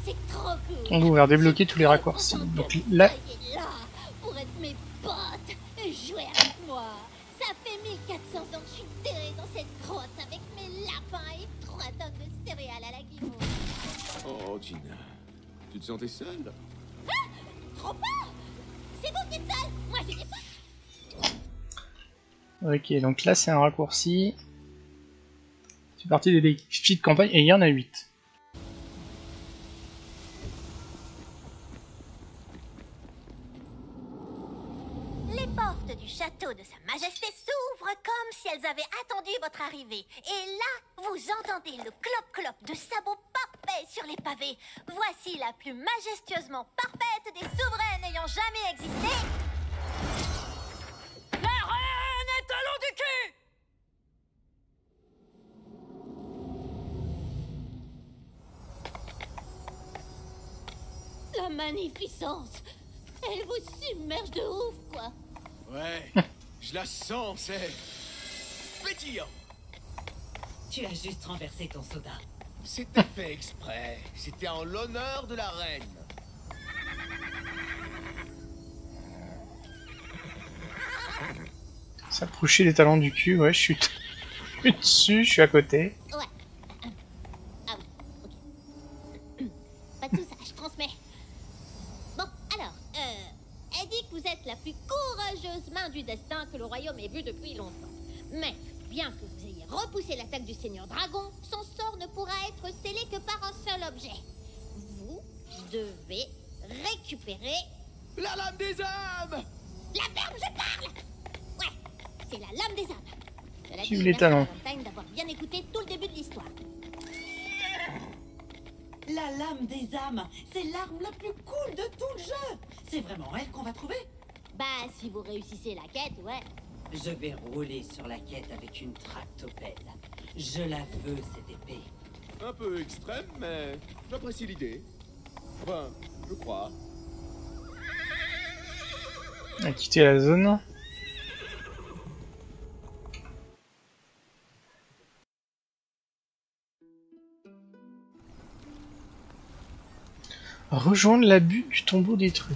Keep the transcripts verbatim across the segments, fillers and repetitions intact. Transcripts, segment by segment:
c'est trop cool. On va pouvoir débloquer tous les raccourcis. Donc là, là pour être mes potes et jouer avec moi. Ça fait mille quatre cents ans que je suis terré dans cette grotte avec mes lapins et trois tonnes de céréales à la guimauve. Oh, Tina, tu te sentais seule? Ah, trop pas. C'est vous qui êtes seul. Moi, j'ai des potes. ok, donc là c'est un raccourci. C'est parti des défis de campagne et il y en a huit. Les portes du château de Sa Majesté s'ouvrent comme si elles avaient attendu votre arrivée. Et là, vous entendez le clop-clop de sabots parfaits sur les pavés. Voici la plus majestueusement parfaite des souveraines ayant jamais existé. La reine est talon du cul! La magnificence! Elle vous submerge de ouf, quoi! Ouais, je la sens, c'est pétillant. Tu as juste renversé ton soda. C'était fait exprès. C'était en l'honneur de la reine. S'approcher des talons du cul, ouais, je suis, je suis dessus, je suis à côté. Ouais. Ah oui, ok. Pas de tout ça, je transmets. Bon, alors, euh, elle dit que vous êtes la plus courageuse main du destin que le royaume ait vue depuis longtemps. Mais, bien que vous ayez repoussé l'attaque du Seigneur Dragon, son sort ne pourra être scellé que par un seul objet. Vous devez récupérer... La lame des âmes! La ferme, je parle! Ouais, c'est la lame des âmes. Cela Suivez dit, les merci talons. Valentine d'avoir bien écouté tout le début de l'histoire. La lame des âmes, c'est l'arme la plus cool de tout le jeu. C'est vraiment elle qu'on va trouver. Bah, si vous réussissez la quête, ouais. Je vais rouler sur la quête avec une tractopelle. Je la veux, cette épée. Un peu extrême, mais j'apprécie l'idée. Enfin, je crois. On a quitté la zone. Rejoindre la butte du tombeau détruit.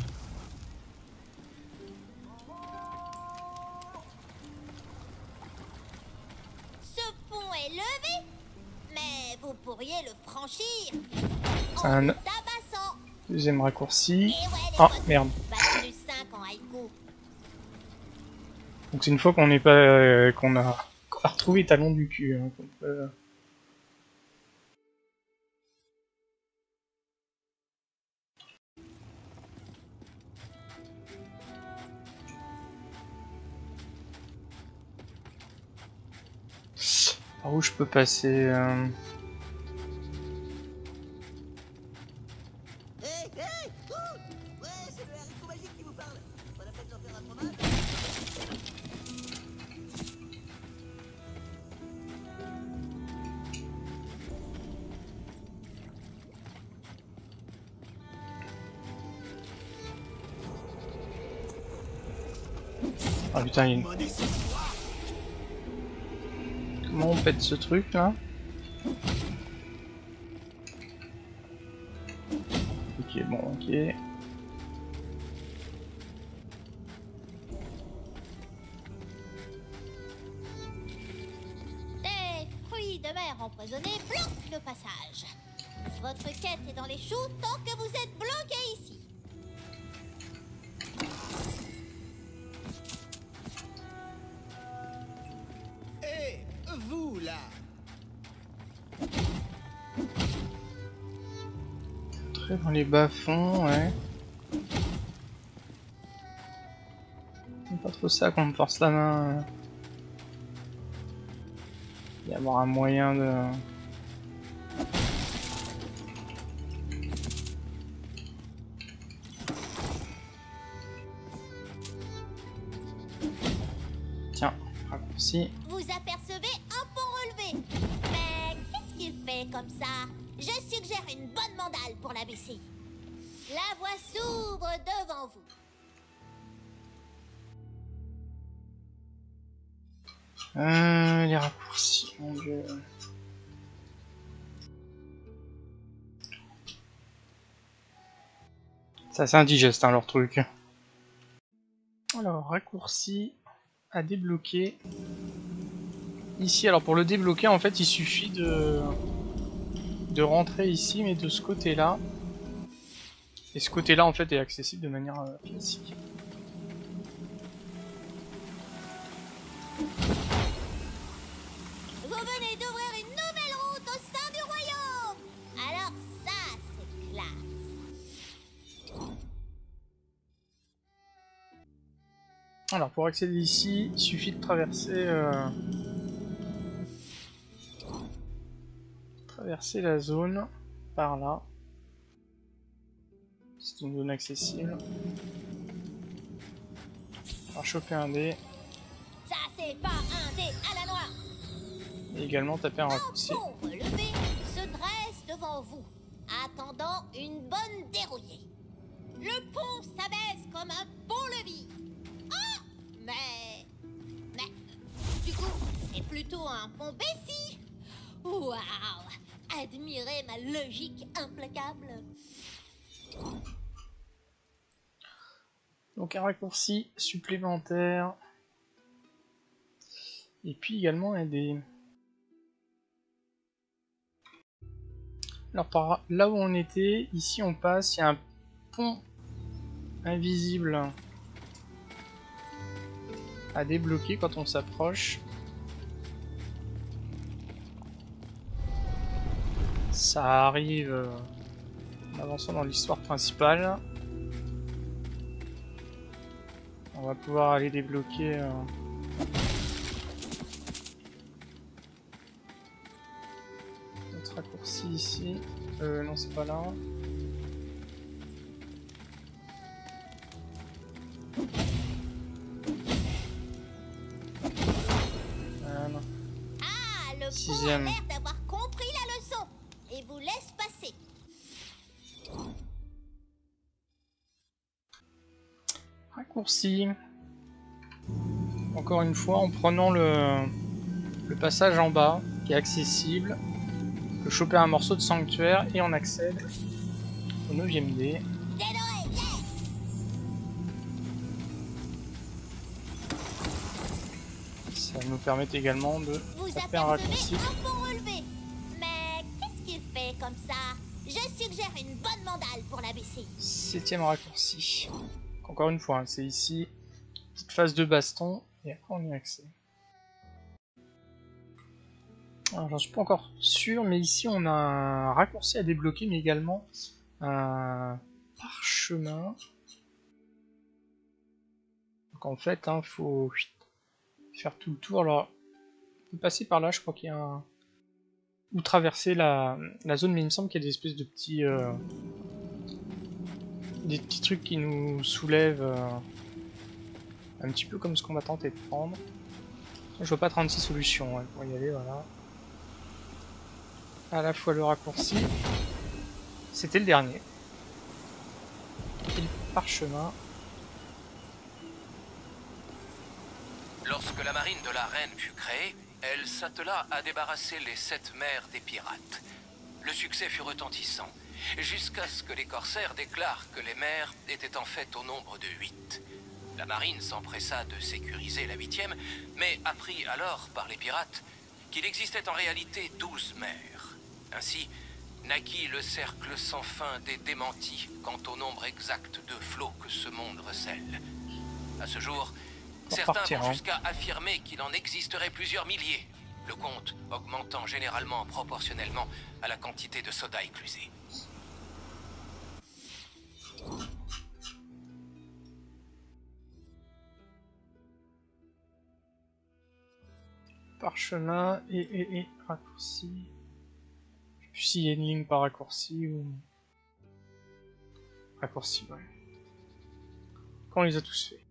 Ce pont est levé, mais vous pourriez le franchir C'est en un le tabassant. deuxième raccourci. Et ouais, les Ah, potes, merde. bac plus cinq en haïku. Donc c'est une fois qu'on n'est pas, euh, qu'on a, qu'on a retrouvé les talons du cul. Hein, qu'on peut- Par où je peux passer euh... Hé, hé, ouh. Ouais, c'est le haricot magique qui vous parle. Pas la peine d'en faire un fromage. Ah putain, il y a une... Comment on pète ce truc là? Ok, bon, ok. Des fruits de mer empoisonnés bloquent le passage. Votre quête est dans les choux tant que vous êtes bloqué ici. Hé, vous là! Très dans les bas-fonds, ouais. C'est pas trop ça qu'on me force la main. Il y avoir un moyen de... Tiens, raccourci. Vous apercevez un pont relevé. Mais qu'est-ce qu'il fait comme ça? Je suggère une bonne mandale pour l'abaisser. La voie s'ouvre devant vous. Euh, les raccourcis, mon dieu. C'est assez indigeste hein, leur truc. Alors, raccourci à débloquer. Ici, alors pour le débloquer, en fait, il suffit de, de rentrer ici, mais de ce côté-là. Et ce côté-là, en fait, est accessible de manière euh, classique. Vous venez d'ouvrir une nouvelle route au sein du royaume. Alors ça, c'est classe. Alors, pour accéder ici, il suffit de traverser... Euh, traverser la zone par là. C'est une zone accessible. On va choper un dé. Ça, c'est pas un dé à la noire. Et également taper un Un raccourci. pont relevé se dresse devant vous, attendant une bonne dérouillée. Le pont s'abaisse comme un pont-levis. Oh, mais... Mais... Du coup, c'est plutôt un pont Bessie. Waouh! Admirez ma logique implacable. Donc un raccourci supplémentaire. Et puis également un des... Alors par là où on était, ici on passe, il y a un pont invisible à débloquer quand on s'approche. Ça arrive euh, en avançant dans l'histoire principale. On va pouvoir aller débloquer euh, notre raccourci ici. Euh, non, c'est pas là. Euh, non. Ah, le pont a Sixième. l'air d'avoir compris la leçon et vous laisse passer. Raccourci. Encore une fois, en prenant le, le passage en bas, qui est accessible, on peut choper un morceau de sanctuaire et on accède au neuvième dé. Dédoré, yes! Ça nous permet également de Vous taper un raccourci. apercevez un pont relevé. Mais qu'est-ce qu'il fait comme ça? Je suggère une bonne mandale pour l'abaisser. Septième raccourci. Encore une fois, hein, c'est ici, petite phase de baston, et après on y a accès. Alors j'en suis pas encore sûr, mais ici on a un raccourci à débloquer, mais également un parchemin. Donc en fait, il hein, faut faire tout le tour. Alors, on peut passer par là, je crois qu'il y a un... Ou traverser la, la zone, mais il me semble qu'il y a des espèces de petits... Euh... des petits trucs qui nous soulèvent... Euh... un petit peu comme ce qu'on va tenter de prendre. Je vois pas trente-six solutions hein, pour y aller, voilà. À la fois le raccourci, c'était le dernier. Et le parchemin. Lorsque la marine de la reine fut créée, elle s'attela à débarrasser les sept mers des pirates. Le succès fut retentissant, jusqu'à ce que les corsaires déclarent que les mers étaient en fait au nombre de huit. La marine s'empressa de sécuriser la huitième, mais apprit alors par les pirates qu'il existait en réalité douze mers. Ainsi, naquit le cercle sans fin des démentis quant au nombre exact de flots que ce monde recèle. À ce jour, Pour certains partir, vont hein. jusqu'à affirmer qu'il en existerait plusieurs milliers, le compte augmentant généralement proportionnellement à la quantité de soda éclusée. Parchemin et, et, et raccourci. Je sais plus s'il y a une ligne par raccourci ou... Raccourci, ouais. Quand on les a tous fait.